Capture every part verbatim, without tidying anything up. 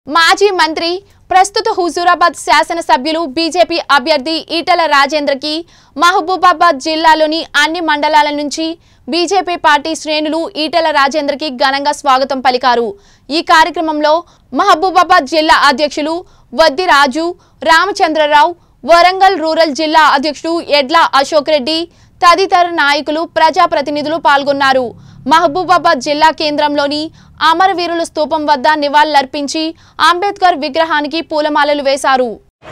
మాజీ మంత్రి ప్రస్తుత హుజూరాబాద్ శాసనసభ్యులు బీజేపీ అభ్యర్థి ఈటెల రాజేంద్రకి మహబూబాబాద్ జిల్లాలోని అన్ని మండలాల నుంచి బీజేపీ పార్టీ శ్రేణులు ఈటెల రాజేంద్రకి ఘనంగా స్వాగతం పలికారు। ఈ కార్యక్రమంలో మహబూబాబాద్ జిల్లా అధ్యక్షులు వద్ది రాజు రామచంద్రరావు, వరంగల్ రూరల్ జిల్లా అధ్యక్షుడు ఎడ్ల అశోక్ రెడ్డి తదితర నాయకులు ప్రజాప్రతినిధులు పాల్గొన్నారు। మహబూబాబాద్ జిల్లా కేంద్రంలోని అమరవీరుల స్తూపం వద్ద నివాళులర్పించి అంబేద్కర్ విగ్రహానికి పూలమాలలు వేశారు।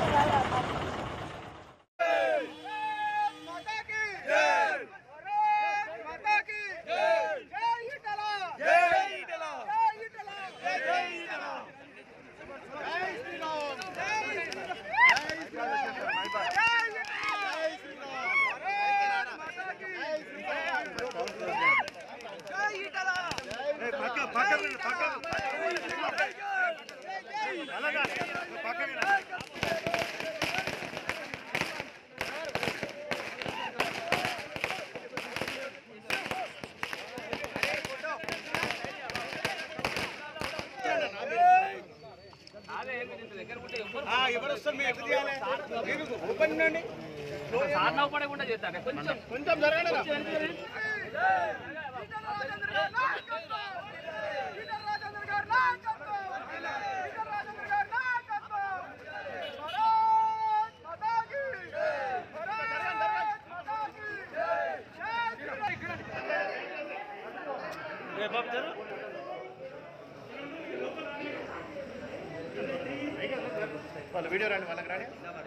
वीडियो रानी वाला रानी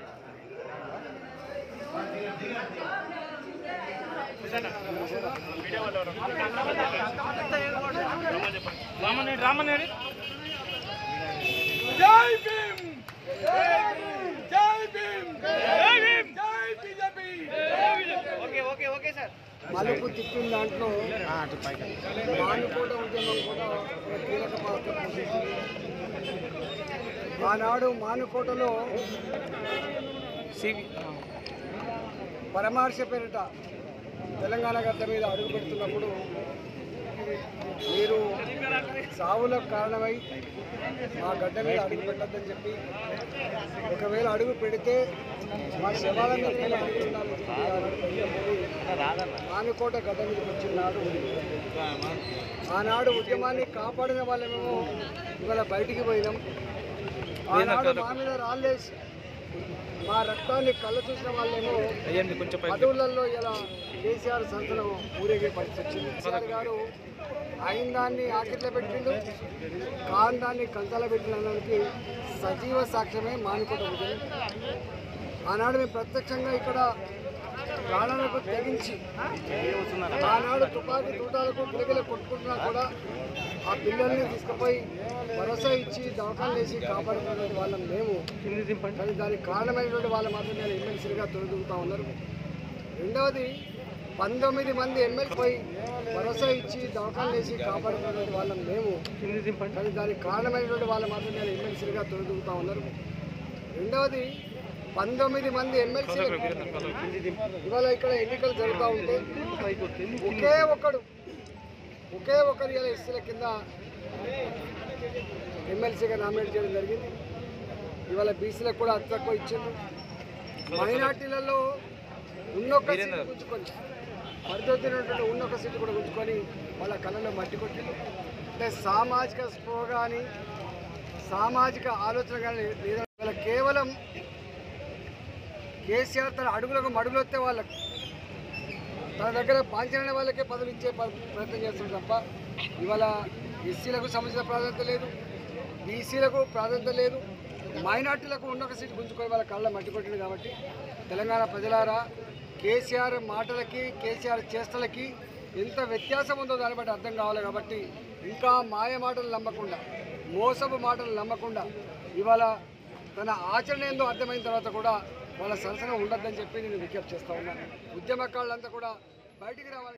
वीडियो वाला रामन रामन जय भीम जय भीम जय भीम जय BJP okay okay okay sir మలుపు తిప్పిన దాంట్లో మానుకోట ఉద్యమం కూడా ఒక కీలక పాత్ర పోషించింది। ఆనాడు మానుకోటలో పరమార్శ పేరిట తెలంగాణ గడ్డ మీద అడుగు పెడుతున్నప్పుడు మీరు సావులకు కారణమై మా గడ్డ మీద అడుగు పెట్టద్దని చెప్పి, ఒకవేళ అడుగు పెడితే మా శవాలను అడుగుతున్నారని చెప్పి మానుకోట గడ్డ మీదకి వచ్చినాడు। ఆనాడు ఉద్యమాన్ని కాపాడిన వాళ్ళమేమో ఇవాళ బయటికి పోయినాం। ఆనాడు మా మీద రాళ్ళేసి మా రక్తాన్ని కళ్ళ చూసిన వాళ్ళేమో పదవులలో ఇలా కేసీఆర్ సంస్థలో ఊరేగే పరిస్థితి వచ్చింది। కేసీఆర్ గారు అయిన దాన్ని ఆకిట్లో పెట్టిండు, కాని దాన్ని కంచాల పెట్టినడానికి సజీవ సాక్ష్యమే మానుకోట ఉద్యమం। ఆనాడు మేము ప్రత్యక్షంగా ఇక్కడ ప్రాణాలకు తెగించి ఆనాడు తుపాకీ తూటాలకు గిలగిల కొట్టుకుంటున్నా కూడా ఆ పిల్లల్ని తీసుకుపోయి భరోసా ఇచ్చి దవాఖాలు వేసి కాపాడుతున్నటువంటి వాళ్ళం మేము, కానీ దానికి కారణమైనటువంటి వాళ్ళు మాత్రం నేను ఎమ్మెల్సీగా తొలగిపోతూ ఉన్నారు। రెండవది పంతొమ్మిది మంది ఎమ్మెల్యే పోయి భరోసా ఇచ్చి దవాఖాలు వేసి కాపాడుతున్నటువంటి వాళ్ళం మేము, కానీ దానికి కారణమైనటువంటి వాళ్ళు మాత్రం నేను ఎమ్మెల్సీగా తొలగిపోతూ ఉన్నారు। రెండవది పంతొమ్మిది మంది ఎమ్మెల్సీ ఇవాళ ఇక్కడ ఎన్నికలు జరుగుతూ ఉంటే ఒకే ఒక్కడు ఒకే ఒకరు ఇలా ఎస్సీల కింద ఎమ్మెల్సీగా నామినేట్ చేయడం జరిగింది। ఇవాళ బీసీలకు కూడా అతి తక్కువ ఇచ్చింది। మైనార్టీలలో ఉన్నొక్క సీటు గుంజుకొని పరిదొద్దినటువంటి ఉన్నొక్క సీటు కూడా గుంజుకొని వాళ్ళ కళ్ళలో మట్టి కొట్టింది। అంటే సామాజిక స్పృహ కానీ సామాజిక ఆలోచన కానీ లేదా కేవలం కేసీఆర్ తన అడుగులకు మడుగులు వస్తే వాళ్ళకు తన దగ్గర పాంచన వాళ్ళకే పదవులు ఇచ్చే ప్రయత్నం చేస్తుంది తప్ప ఇవాళ ఎస్సీలకు సంబంధించిన ప్రాధాన్యత లేదు, బీసీలకు ప్రాధాన్యత లేదు, మైనార్టీలకు ఉన్నొక సీటు గుంజుకొని వాళ్ళ కళ్ళ మట్టి కొట్టింది। కాబట్టి తెలంగాణ ప్రజలారా, కేసీఆర్ మాటలకి కేసీఆర్ చేష్టలకి ఎంత వ్యత్యాసం ఉందో దాన్ని బట్టి అర్థం కావాలి। కాబట్టి ఇంకా మాయ మాటలు నమ్మకుండా, మోసపు మాటలు నమ్మకుండా ఇవాళ తన ఆచరణ ఏందో అర్థమైన తర్వాత కూడా వాళ్ళ సరసన ఉండద్దని చెప్పి నేను విజ్ఞప్తి చేస్తూ ఉన్నాను। ఉద్యమకారులంతా కూడా బయటికి రావాలి।